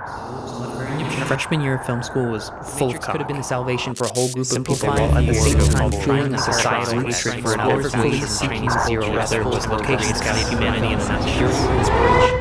Freshman year of film school was full of could have been the salvation for a whole group of people while at the same time fueling a societal hatred for another fully seeking zero rather was locations of humanity and pure inspiration.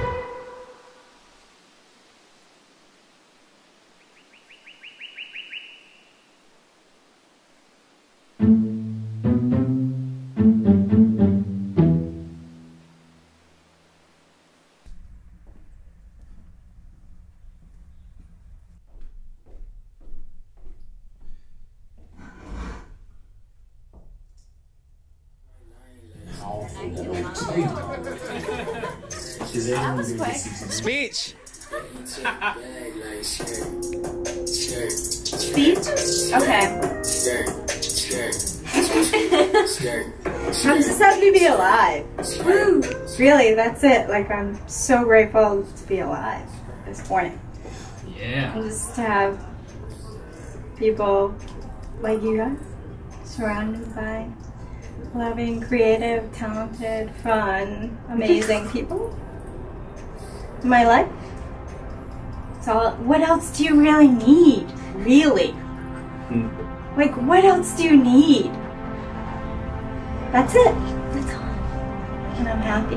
Speech! Speech? Okay. I'm just happy to be alive. Woo! Really, that's it. Like, I'm so grateful to be alive this morning. Yeah. And just to have people like you guys surrounded by loving, creative, talented, fun, amazing people in my life. So what else do you really need? Really? Like, what else do you need? That's it. That's all. And I'm happy.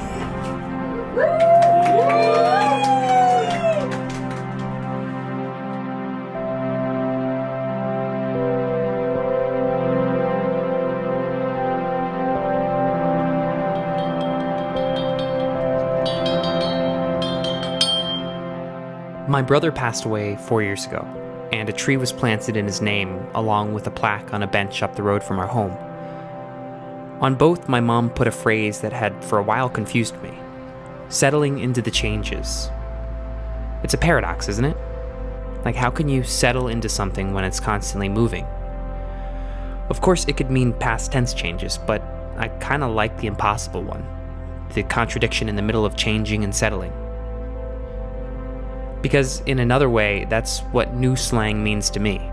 My brother passed away 4 years ago, and a tree was planted in his name, along with a plaque on a bench up the road from our home. On both, my mom put a phrase that had for a while confused me: settling into the changes. It's a paradox, isn't it? Like, how can you settle into something when it's constantly moving? Of course, it could mean past tense changes, but I kind of like the impossible one, the contradiction in the middle of changing and settling. Because in another way, that's what new slang means to me.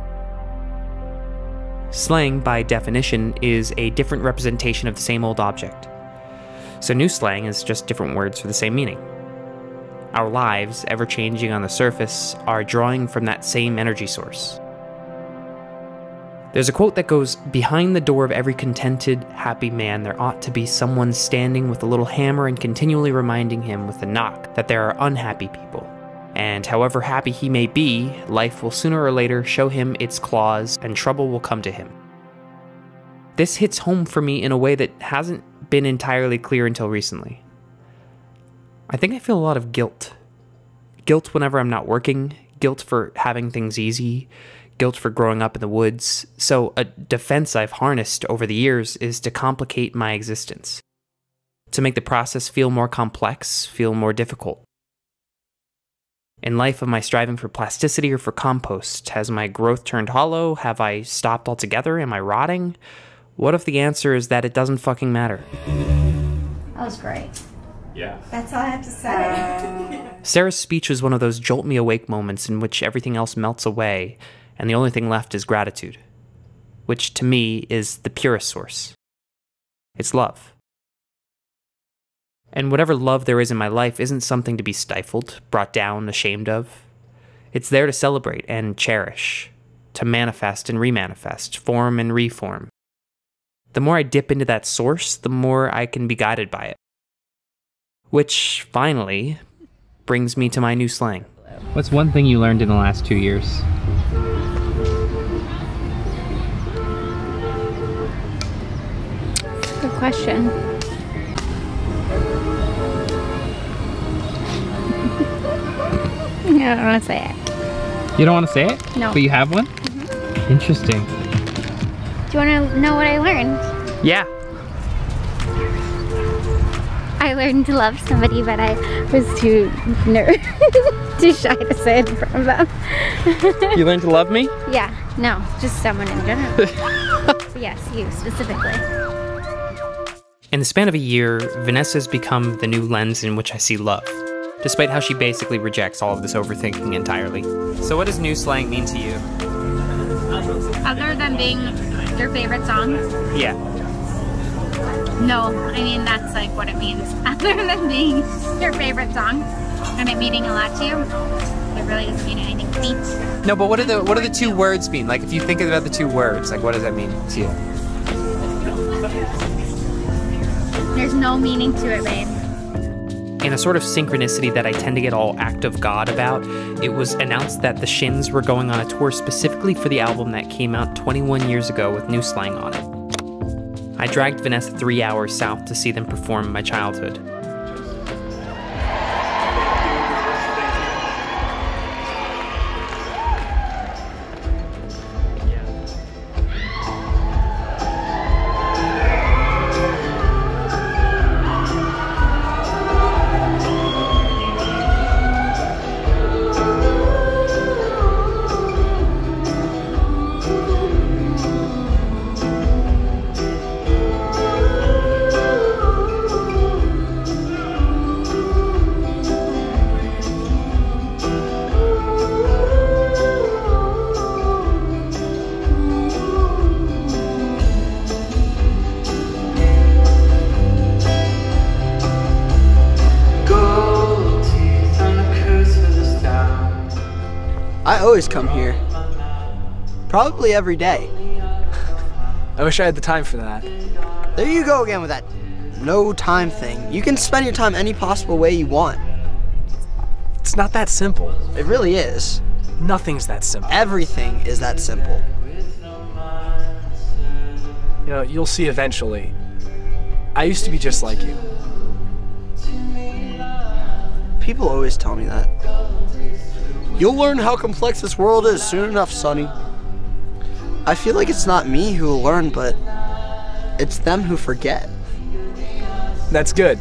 Slang, by definition, is a different representation of the same old object. So new slang is just different words for the same meaning. Our lives, ever changing on the surface, are drawing from that same energy source. There's a quote that goes, "Behind the door of every contented, happy man, there ought to be someone standing with a little hammer and continually reminding him with a knock that there are unhappy people. And however happy he may be, life will sooner or later show him its claws and trouble will come to him." This hits home for me in a way that hasn't been entirely clear until recently. I think I feel a lot of guilt. Guilt whenever I'm not working, guilt for having things easy, guilt for growing up in the woods. So a defense I've harnessed over the years is to complicate my existence, to make the process feel more complex, feel more difficult. In life, am I striving for plasticity or for compost? Has my growth turned hollow? Have I stopped altogether? Am I rotting? What if the answer is that it doesn't fucking matter? That was great. Yeah. That's all I have to say. Sarah's speech was one of those jolt me awake moments in which everything else melts away and the only thing left is gratitude, which to me is the purest source. It's love. And whatever love there is in my life isn't something to be stifled, brought down, ashamed of. It's there to celebrate and cherish, to manifest and remanifest, form and reform. The more I dip into that source, the more I can be guided by it. Which, finally, brings me to my new slang. What's one thing you learned in the last 2 years? Good question. I don't want to say it. You don't want to say it? No. But you have one? Interesting. Do you want to know what I learned? Yeah. I learned to love somebody, but I was too too shy to say it in front of them. You learned to love me? Yeah, no, just someone in general. So yes, you specifically. In the span of a year, Vanessa's become the new lens in which I see love, despite how she basically rejects all of this overthinking entirely. So what does new slang mean to you? Other than being your favorite song? Yeah. No, I mean that's like what it means. Other than being your favorite song. And it meaning a lot to you? It really doesn't mean anything to me. No, but what do the two words mean? Like, if you think about the two words, like, what does that mean to you? There's no meaning to it, babe. In a sort of synchronicity that I tend to get all act of God about, it was announced that the Shins were going on a tour specifically for the album that came out 21 years ago with New Slang on it. I dragged Vanessa 3 hours south to see them perform My Childhood. I always come here. Probably every day. I wish I had the time for that. There you go again with that no time thing. You can spend your time any possible way you want. It's not that simple. It really is. Nothing's that simple. Everything is that simple. You know, you'll see eventually. I used to be just like you. People always tell me that. You'll learn how complex this world is soon enough, Sonny. I feel like it's not me who will learn, but it's them who forget. That's good.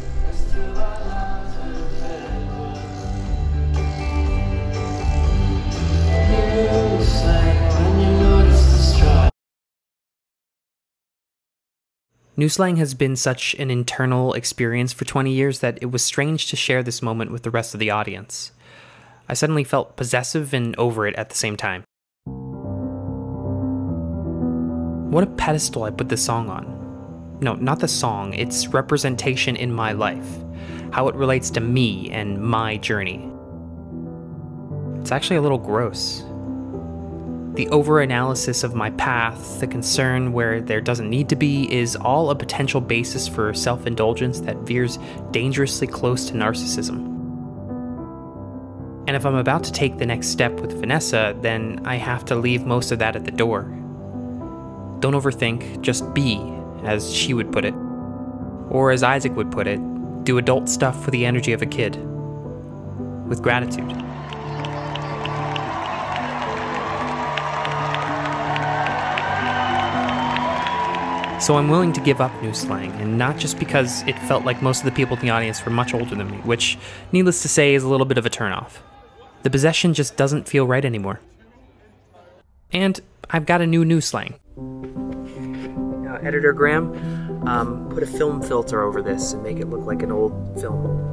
New Slang has been such an internal experience for 20 years that it was strange to share this moment with the rest of the audience. I suddenly felt possessive and over it at the same time. What a pedestal I put this song on. No, not the song, its representation in my life. How it relates to me and my journey. It's actually a little gross. The over-analysis of my path, the concern where there doesn't need to be, is all a potential basis for self-indulgence that veers dangerously close to narcissism. And if I'm about to take the next step with Vanessa, then I have to leave most of that at the door. Don't overthink, just be, as she would put it. Or as Isaac would put it, do adult stuff with the energy of a kid. With gratitude. So I'm willing to give up New Slang, and not just because it felt like most of the people in the audience were much older than me, which, needless to say, is a little bit of a turnoff. The possession just doesn't feel right anymore. And I've got a new Slang. Editor Graham, put a film filter over this and make it look like an old film.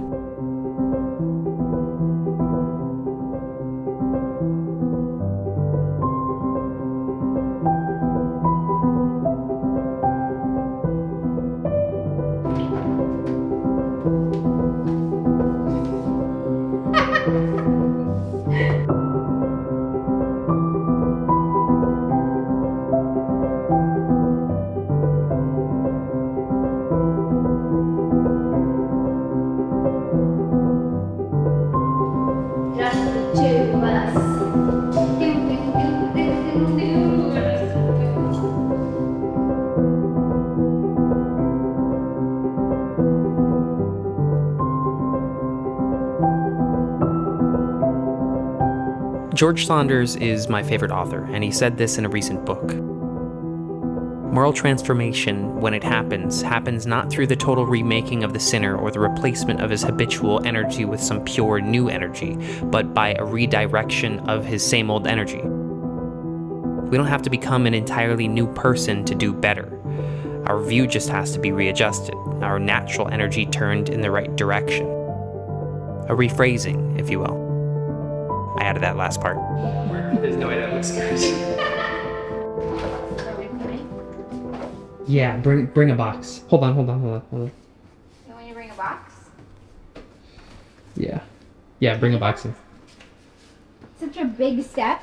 George Saunders is my favorite author, and he said this in a recent book. Moral transformation, when it happens not through the total remaking of the sinner or the replacement of his habitual energy with some pure new energy, but by a redirection of his same old energy. We don't have to become an entirely new person to do better. Our view just has to be readjusted, our natural energy turned in the right direction. A rephrasing, if you will. I added that last part. There's no way that looks good. Yeah, bring a box. Hold on. You want me to bring a box? Yeah. Yeah, bring a box in. Such a big step.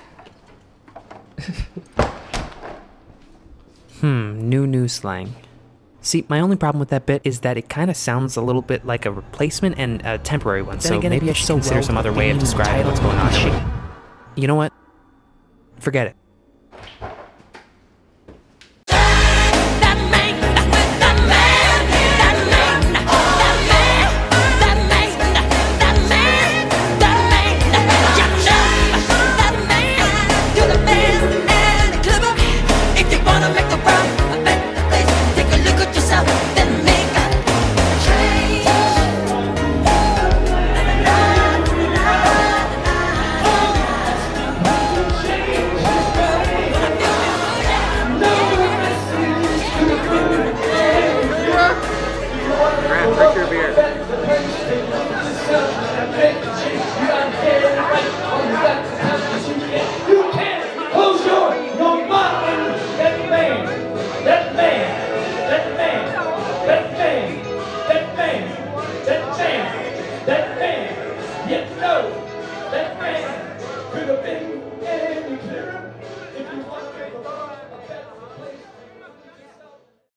New slang. See, my only problem with that bit is that it kind of sounds a little bit like a replacement and a temporary one, so again, maybe I should consider some other way of describing what's going on. You know what? Forget it. That man, yes, no, that man could have been